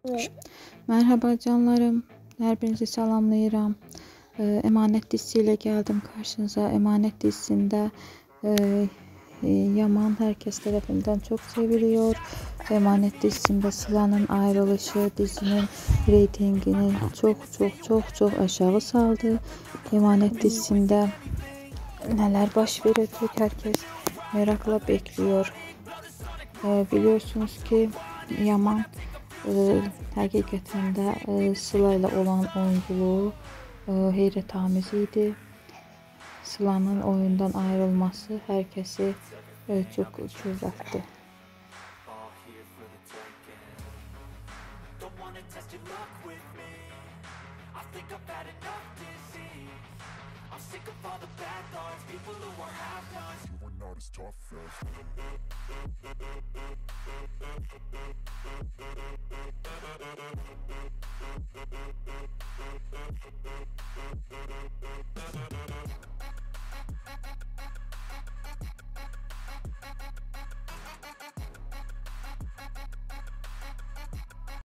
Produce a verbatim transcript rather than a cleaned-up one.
Merhaba canlarım. Her birinizi salamlayıram. Ee, Emanet dizisiyle geldim karşınıza. Emanet dizisinde e, e, Yaman herkes tarafından çok seviliyor. Emanet dizisinde Sıla'nın ayrılışı dizinin reytingini çok çok çok çok aşağı saldı. Emanet dizisinde neler baş verecek herkes merakla bekliyor. Ee, biliyorsunuz ki Yaman e, hakikaten de e, Sıla ile olan oyunculuğu e, heyrətamiz idi. Sıla'nın oyundan ayrılması herkesi e, çok cüretti.